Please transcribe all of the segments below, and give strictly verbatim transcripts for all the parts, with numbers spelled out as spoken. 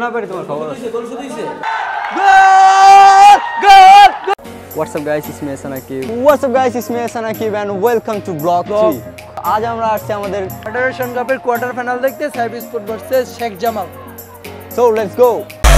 ব্যাপারে তোমার খবর আছে? What's up guys, it's me Hasan Akib. What's up guys, it's me Hasan Akib and welcome to Vlog three. আজ আমরা আসছি আমাদের ফেডারেশন কাপের কোয়ার্টার ফাইনাল দেখতে, Saif sport versus Sheikh Jamal. So let's go.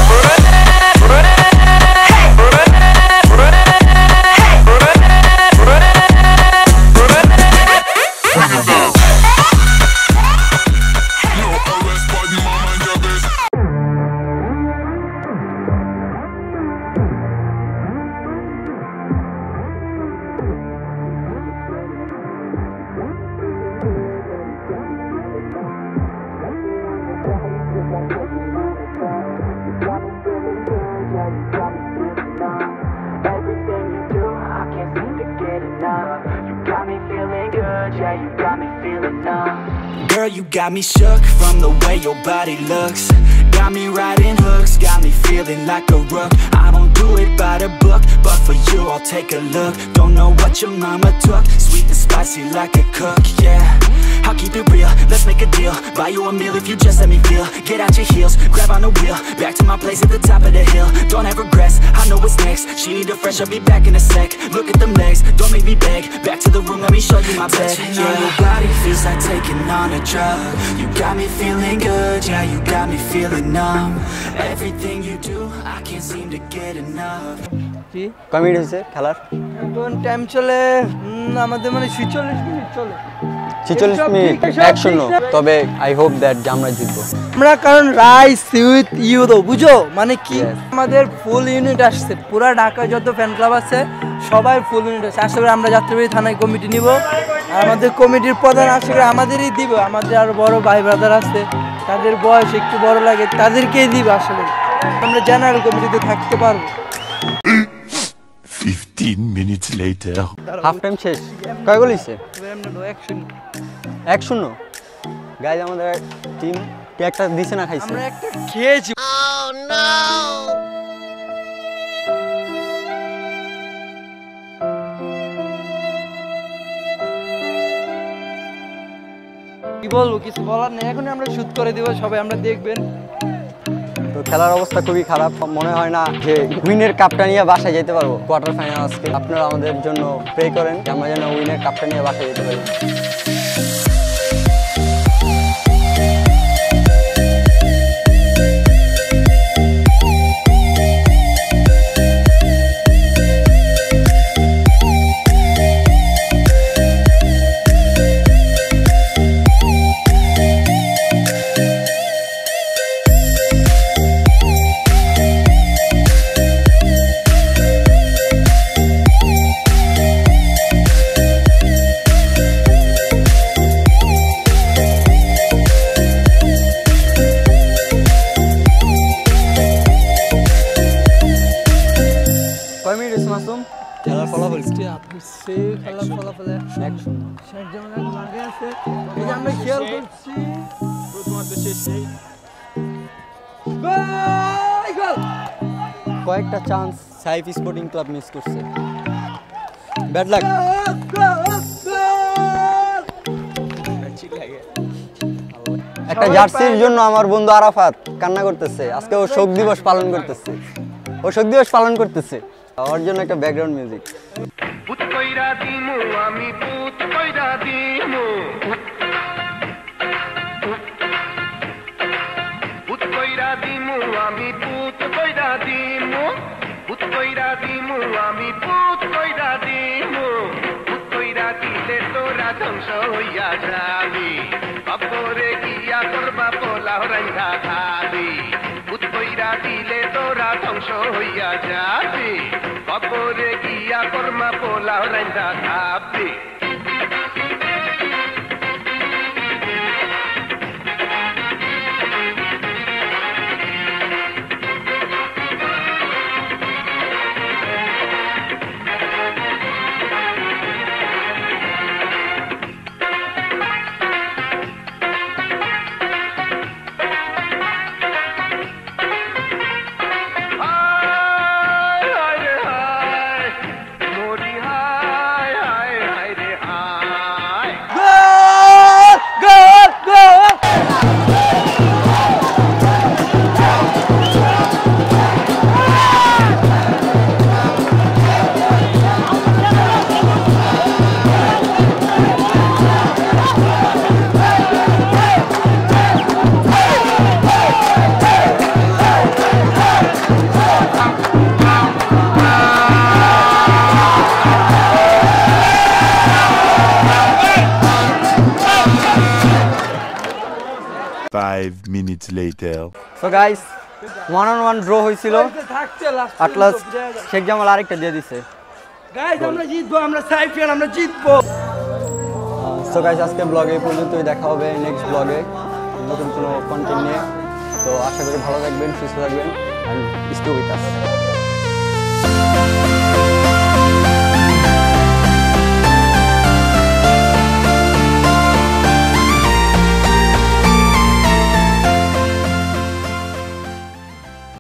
Girl, you got me shook from the way your body looks. Got me riding hooks, got me feeling like a rook. I don't do it by the book, but for you I'll take a look. Don't know what your mama took, sweet and spicy like a cook, yeah. I'll keep it real, let's make a deal. Buy you a meal if you just let me feel. Get out your heels, grab on the wheel. Back to my place at the top of the hill. Don't have regrets, I know what's next. She need a fresh, I'll be back in a sec. Look at them legs, don't make me beg. Back to the room, let me show you my bed. Touching on your body feels like taking on a drug. You got me feeling good, yeah, you got me feeling numb. Everything you do, I can't seem to get enough. Commit হয়েছে খেলার এখন time চলে আমাদের মানে ছিচল্লিশ minute চলে ছিচল্লিশ minute এক শূন্য। তবে আই হোপ দ্যাট আমরা জিতবো আমরা, কারণ রাইস উইথ ইউ তো বুঝো মানে কি। আমাদের ফুল ইউনিট আসছে, পুরা ঢাকায় যত ফ্যান ক্লাব আছে সবাই ফুল ইউনিট আছে। আশা করি আমরা যাত্রাবাড়ি থানায় কমিটি নিব, আর আমাদের কমিটির প্রধান আশা করি আমাদেরই দিব। আমাদের আরো বড় ভাই ব্রাদার আছে, তাদের বয়স একটু বড় লাগে, তাদেরকেই দিব। আসলে আমরা জেনারেল কমিটিতে থাকতে পারবো। fifteen minutes later. Half time শেষ, কয় গোল হইছে? এক শূন্য। গাইজ আমাদের টিম একটা দিছে না, খাইছে। আমরা একটা খেয়েছি। কি বলবো, কিছু বলার নেই। এখন আমরা শুট করে দিব, সবাই আমরা দেখবেন। তো খেলার অবস্থা খুবই খারাপ, মনে হয় না যে উইনের কাপটা নিয়ে বাসায় যেতে পারবো কোয়ার্টার ফাইনাল আজকে। আপনারা আমাদের জন্য প্রে করেন আমরা যেন উইনের কাপটা নিয়ে বাসায় যেতে পারি। খেলার ফলাফল খেলার ফলাফল এক শূন্য। শেখ জামাল আগে আছে, এই যে আমরা খেয়াল করছি প্রথমার্ধ শেষে গোল। কয়েকটা chance Saif sporting club miss করছে। Bad luck. একটা জার্সির জন্য আমার বন্ধু আরাফাত কান্না করতেছে। আজকে ও শোক দিবস পালন করতেছে, ও শোক দিবস পালন করতেছে। ওর জন্য একটা ব্যাকগ্রাউন্ড মিউজিক। পুত কইরা দিমু আমি পুত কইরা দিমু পুত কইরা দিমু আমি পুত কইরা দিমু পুত কইরা দিমু আমি পুত কইরা দিমু পুত কইরা দিলে তোরা ধ্বংস হইয়া যাবি, কবরে গিয়া করবা পোলাও রাইন্দা খাবি। পুত কইরা দিলে তোরা ধ্বংস হইয়া যাবি, কবরে গিয়া কর্মা পোলাও রাইন্দা খাবি। Five minutes later. So guys one on one draw হয়েছিল থাকছে লাস্ট আটলাস শেখ জামাল আরেকটা দিয়ে দিছে গাইস আমরা জিতবো আমরা সাইফিয়ান আমরা জিতবো সো গাইস আজকে ব্লগে এই পর্যন্তই দেখা হবে নেক্সট ব্লগে নতুন কোনো কন্টেন্ট নিয়ে তো আশা করি ভালো থাকবেন সুস্থ থাকবেন অ্যান্ড স্টে উইথ আস